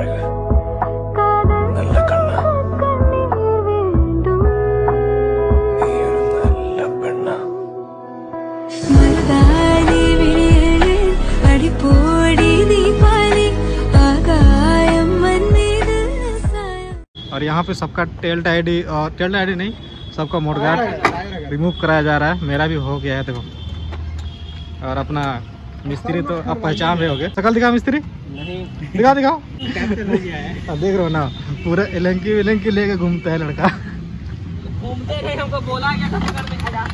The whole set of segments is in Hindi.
और यहाँ पे सबका टेल आईडी नहीं, सबका मोडगार्ड रिमूव कराया जा रहा है। मेरा भी हो गया है देखो। और अपना मिस्त्री तो आप पहचान रहे होगे। शकल दिखा मिस्त्री, नहीं दिखाओ देख रहे हो ना, पूरा एलंकी लेके घूमता है लड़का। घूमते रहे, हमको बोला गया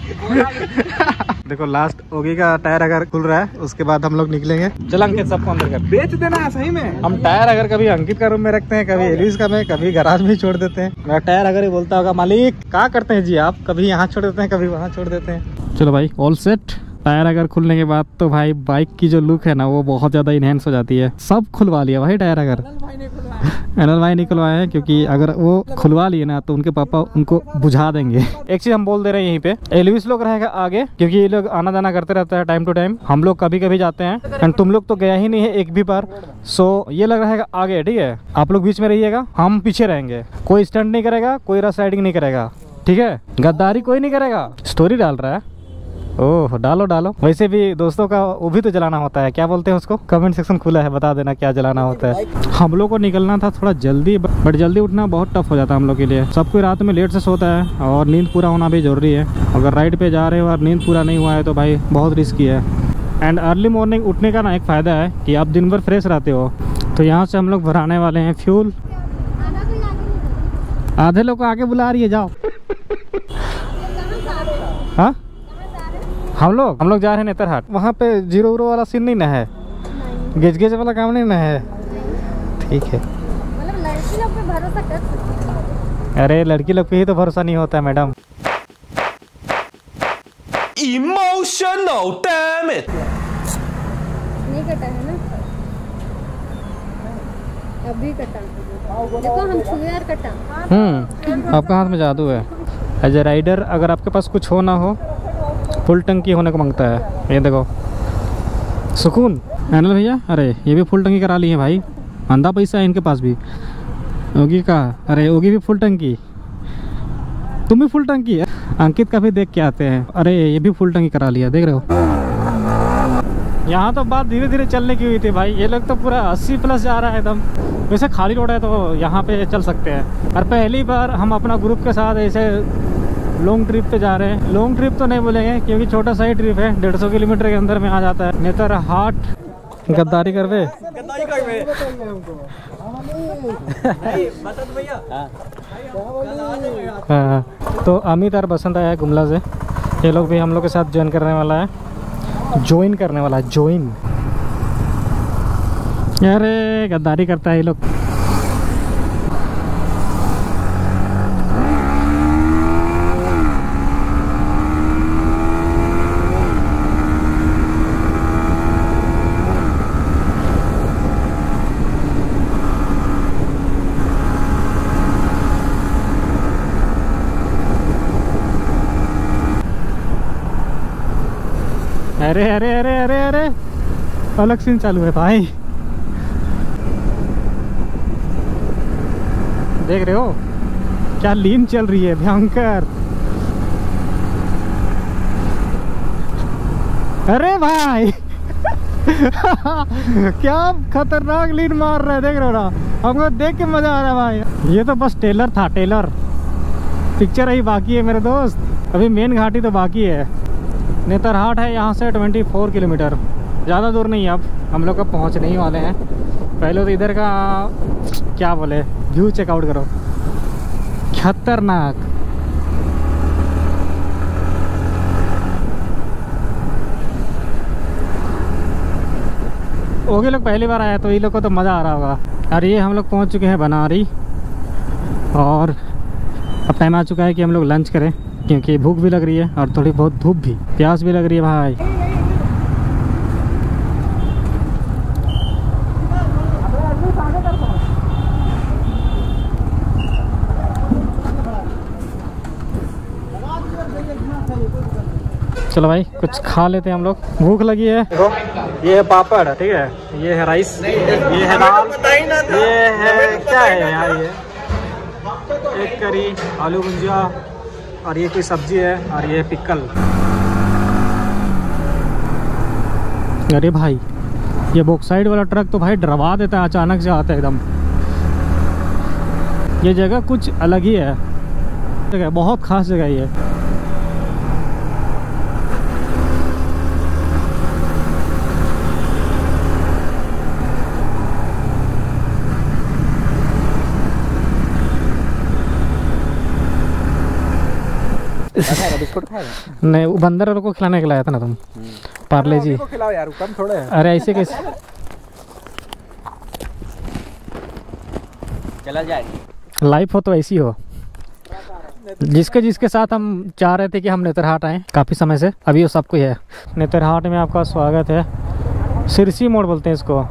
देखो लास्ट ओगी का टायर अगर खुल रहा है उसके बाद हम लोग निकलेंगे। चल अंकित सबको अंदर कर बेच देना सही में। हम टायर अगर कभी अंकित का रूम में रखते हैं, कभी एलिस का में, कभी गराज में छोड़ देते हैं। मेरा टायर अगर ये बोलता होगा मालिक क्या करते हैं जी आप, कभी यहाँ छोड़ देते हैं कभी वहाँ छोड़ देते हैं। चलो भाई ऑल सेट। टायर अगर खुलने के बाद तो भाई बाइक की जो लुक है ना वो बहुत ज़्यादा इनहेंस हो जाती है। सब खुलवा लिया भाई टायर। अगर एनल भाई नहीं खुलवाए हैं क्योंकि अगर वो खुलवा लिए ना तो उनके पापा उनको बुझा देंगे। एक चीज़ हम बोल दे रहे हैं यहीं पे, एलविस लोग रहेगा आगे क्योंकि ये लोग आना जाना करते रहता है टाइम टू टाइम। हम लोग कभी कभी जाते हैं एंड तुम लोग तो गया ही नहीं है एक भी बार। सो ये लग रहेगा आगे, ठीक है। आप लोग बीच में रहिएगा, हम पीछे रहेंगे। कोई स्टंट नहीं करेगा, कोई रफ राइडिंग नहीं करेगा, ठीक है। गद्दारी कोई नहीं करेगा। स्टोरी डाल रहा है, ओह डालो। वैसे भी दोस्तों का वो भी तो जलाना होता है, क्या बोलते हैं उसको। कमेंट सेक्शन खुला है, बता देना क्या जलाना होता है। हम लोग को निकलना था थोड़ा जल्दी, बट जल्दी उठना बहुत टफ हो जाता है हम लोग के लिए। सब कोई रात में लेट से सोता है और नींद पूरा होना भी जरूरी है। अगर राइड पे जा रहे हो और नींद पूरा नहीं हुआ है तो भाई बहुत रिस्की है। एंड अर्ली मॉर्निंग उठने का ना एक फ़ायदा है कि आप दिन भर फ्रेश रहते हो। तो यहाँ से हम लोग भराने वाले हैं फ्यूल। आधे लोग को आगे बुला रही है, जाओ। हाँ हम लोग जा रहे हैं नेतरहाट। वहाँ पे 0 वाला सीन नहीं ना है, गेज वाला काम नहीं ना है, ठीक है। मतलब लड़की लोग पे भरोसा कर सकते। अरे लड़की लोग पे ही तो भरोसा नहीं होता है मैडम। इमोशनल डैमेज नहीं कटा है ना, अभी कटा। देखो हम छुए और कटा। आपका हाथ में जादू है। एज ए राइडर अगर आपके पास कुछ हो ना हो, फुल टंकी होने को मांगता है। ये देखो सुकून। एनल भैया अरे ये भी फुल टंकी करा ली है भाई, अंधा पैसा है इनके पास भी। ओगी का अरे ओगी भी फुल टंकी, तुम भी फुल टंकी है। अंकित का भी देख के आते हैं। अरे ये भी फुल टंकी करा लिया, देख रहे हो। यहाँ तो बात धीरे धीरे चलने की हुई थी भाई। ये लोग तो पूरा 80+ जा रहा है एकदम। वैसे खाली रोड है तो यहाँ पे चल सकते हैं। और पहली बार हम अपना ग्रुप के साथ ऐसे लॉन्ग ट्रिप पे जा रहे हैं। लॉन्ग ट्रिप तो नहीं बोलेंगे क्योंकि छोटा सा ही ट्रिप है, 150 किलोमीटर के अंदर में आ जाता है। नेतरहाट गद्दारी करवे तो अमित और बसंत आया है गुमला से। ये लोग भी हम लोग के साथ ज्वाइन करने वाला है। ज्वाइन। अरे गद्दारी करता है ये लोग। अरे अलग सीन चालू है भाई, देख रहे हो क्या लीन चल रही है, भयंकर। अरे भाई क्या खतरनाक लीन मार रहा है, देख रहे हो ना। हमको देख के मजा आ रहा है भाई। ये तो बस टेलर था, टेलर पिक्चर ही बाकी है मेरे दोस्त। अभी मेन घाटी तो बाकी है। नेतरहाट है यहाँ से 24 किलोमीटर, ज़्यादा दूर नहीं है। अब हम लोग अब पहुँचने ही वाले हैं। पहले तो इधर का क्या बोले व्यू चेकआउट करो, खतरनाक। ओगे लोग पहली बार आया तो ये लोग को तो मज़ा आ रहा होगा। और ये हम लोग पहुँच चुके हैं बनारी और अब टाइम आ चुका है कि हम लोग लंच करें क्योंकि भूख भी लग रही है और थोड़ी बहुत धूप भी, प्यास भी लग रही है भाई। चलो भाई कुछ खा लेते हैं हम लोग, भूख लगी है। ये है पापड़, ठीक है, ये है राइस, ये है दाल, ये है क्या है यार, ये एक करी, आलू भुजिया, और ये कोई सब्जी है, और ये पिकल। अरे भाई ये बॉक्साइड वाला ट्रक तो भाई डरवा देता है, अचानक से आता है एकदम। ये जगह कुछ अलग ही है, जगह बहुत खास जगह ये। बिस्कुट खाएगा? नहीं, वो बंदर को खिलाने के लाया था ना तुम, पार्ले जी। खिलाओ यार, कम थोड़े है। अरे ऐसे कैसे चला जाएगी। लाइफ हो तो ऐसी हो। जिसके साथ हम चाह रहे थे कि हम नेतरहाट आए काफ़ी समय से, अभी वो सब कुछ है। नेतरहाट में आपका स्वागत है। सिरसी मोड़ बोलते हैं इसको।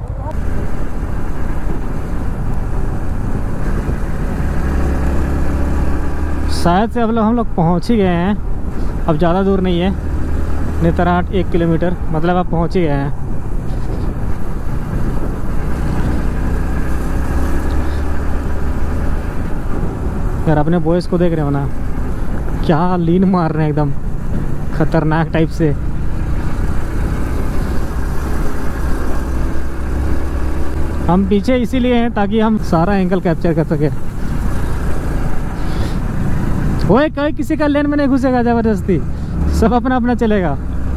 शायद से अब हम लोग पहुँच ही गए हैं, अब ज़्यादा दूर नहीं है। नेतरहाट 1 किलोमीटर, मतलब आप पहुँच ही गए हैं। यार अपने बॉयज़ को देख रहे हो ना, क्या लीन मार रहे हैं एकदम खतरनाक टाइप से। हम पीछे इसीलिए हैं ताकि हम सारा एंगल कैप्चर कर सके। वो कोई किसी का लेन में नहीं घुसेगा जबरदस्ती, सब अपना अपना चलेगा।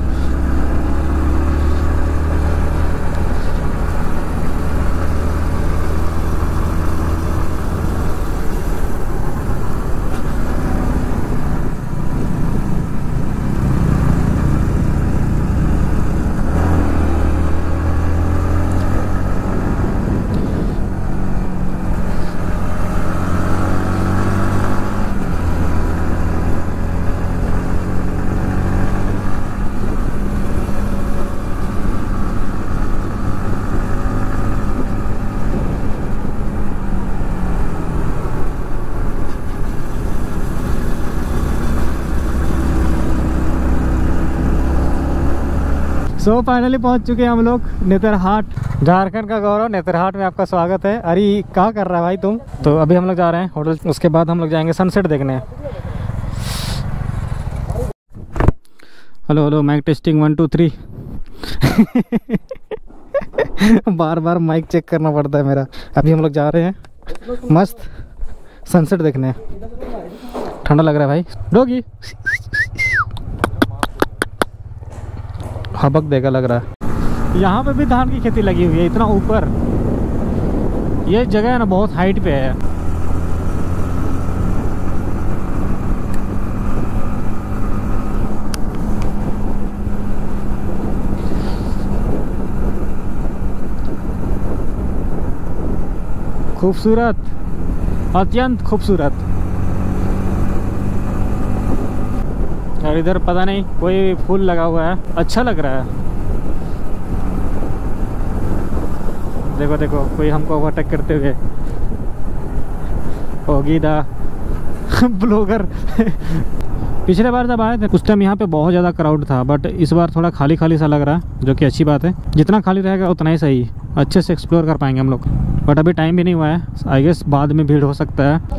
सो फाइनली पहुंच चुके हैं हम लोग नेतरहाट, झारखंड का गौरव। नेतरहाट में आपका स्वागत है। अरे क्या कर रहा है भाई तुम? तो अभी हम लोग जा रहे हैं होटल, उसके बाद हम लोग जाएंगे सनसेट देखने। Hello hello, mic testing 1 2 3। बार बार माइक चेक करना पड़ता है मेरा। अभी हम लोग जा रहे हैं मस्त सनसेट देखने। ठंडा लग रहा है भाई। डॉगी हबक देगा लग रहा है। यहाँ पे भी धान की खेती लगी हुई है, इतना ऊपर। ये जगह है ना बहुत हाइट पे है। खूबसूरत, अत्यंत खूबसूरत। और इधर पता नहीं कोई फूल लगा हुआ है, अच्छा लग रहा है। देखो देखो कोई हमको ओवरटेक करते हुए। होगी दा ब्लॉगर। पिछले बार जब आए थे उस टाइम यहाँ पे बहुत ज़्यादा क्राउड था, बट इस बार थोड़ा खाली खाली सा लग रहा है, जो कि अच्छी बात है। जितना खाली रहेगा उतना ही सही, अच्छे से एक्सप्लोर कर पाएंगे हम लोग। बट अभी टाइम भी नहीं हुआ है, आई गेस बाद में भीड़ हो सकता है।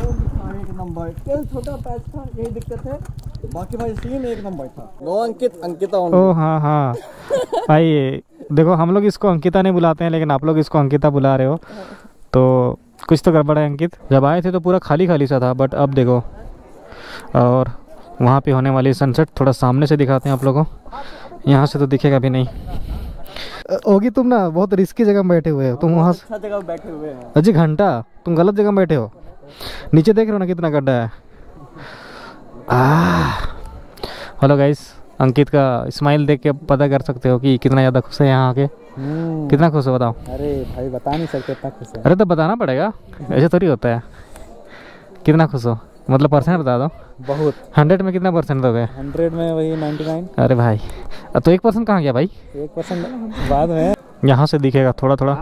छोटा पैच था, यही दिक्कत है। बाकी भाई सीन एक नंबर था। नो अंकित, अंकिता। ओ हाँ हाँ भाई, देखो हम लोग इसको अंकिता नहीं बुलाते हैं, लेकिन आप लोग इसको अंकिता बुला रहे हो, तो कुछ तो गड़बड़ है अंकित। जब आए थे तो पूरा खाली खाली सा था, बट अब देखो। और वहाँ पे होने वाली सनसेट थोड़ा सामने से दिखाते हैं आप लोगों को, यहाँ से तो दिखेगा भी नहीं। होगी तुम ना बहुत रिस्की जगह में बैठे हुए हो तुम, वहाँ अच्छा जगह बैठे हुए हैं। अजी घंटा तुम गलत जगह में बैठे हो। नीचे देख रहे हो ना कितना गड्ढा है। हेलो गाइस, अंकित का स्माइल देख के पता कर सकते हो कि कितना ज़्यादा खुश है यहाँ आके। कितना खुश हो बताओ? अरे भाई बता नहीं सकते इतना खुश है। अरे तो बताना पड़ेगा, ऐसे थोड़ी होता है। कितना खुश हो, मतलब परसेंट बता दो। बहुत। 100 में कितना परसेंट दोगे? 100 में वही 99। अरे भाई तो 1% कहाँ गया भाई? 1% बाद में यहाँ से दिखेगा थोड़ा थोड़ा।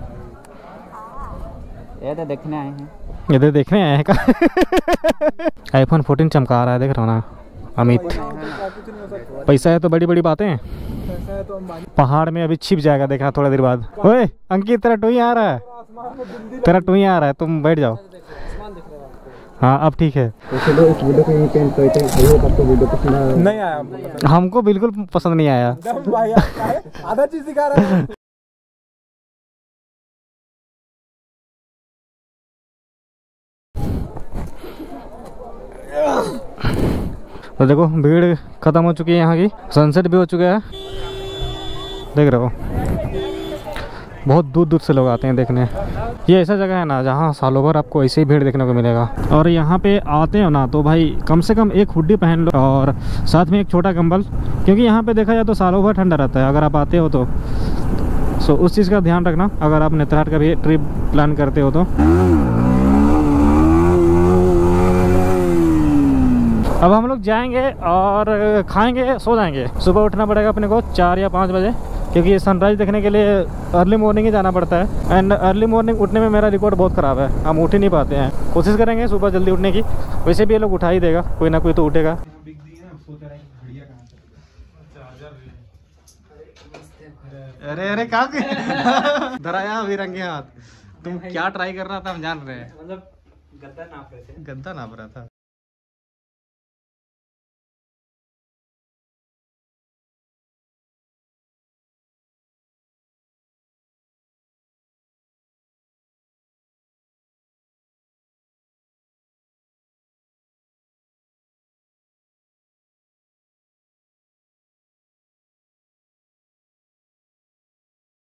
ये तो देखने आए हैं, इधर देखने आए हैं का? आईफोन 14 चमका रहा है, देख रहा हो ना अमित। पैसा है तो बड़ी बड़ी बातें हैं। पैसा है तो अंबानी। पहाड़ में अभी छिप जाएगा, देखना थोड़ा देर बाद। ओए अंकित तेरा टुई आ रहा है, तेरा टुई आ रहा है, तुम बैठ जाओ। हाँ अब ठीक है। नहीं आया हमको बिल्कुल पसंद नहीं आया। आधा चीज दिखा रहा है। तो देखो भीड़ खत्म हो चुकी है यहाँ की, सनसेट भी हो चुका है, देख रहे हो। बहुत दूर दूर से लोग आते हैं देखने। ये ऐसा जगह है ना जहाँ सालों भर आपको ऐसे ही भीड़ देखने को मिलेगा। और यहाँ पे आते हो ना तो भाई कम से कम एक हुड्डी पहन लो और साथ में एक छोटा कंबल, क्योंकि यहाँ पे देखा जाए तो सालों भर ठंडा रहता है अगर आप आते हो तो। सो उस चीज़ का ध्यान रखना अगर आप नेतरहाट का भी ट्रिप प्लान करते हो तो। अब हम लोग जाएंगे और खाएंगे, सो जाएंगे। सुबह उठना पड़ेगा अपने को 4 या 5 बजे, क्योंकि सनराइज़ देखने के लिए अर्ली मॉर्निंग ही जाना पड़ता है। एंड अर्ली मॉर्निंग उठने में मेरा रिकॉर्ड बहुत ख़राब है, हम उठ ही नहीं पाते हैं। कोशिश करेंगे सुबह जल्दी उठने की, वैसे भी ये लोग उठा ही देगा, कोई ना कोई तो उठेगा। अरे अरे कहाँ धराया अभी रंगे हाथ। तुम क्या ट्राई कर रहा था हम जान रहे हैं। मतलब गद्दा नाप रहे थे। गद्दा नाप रहा था।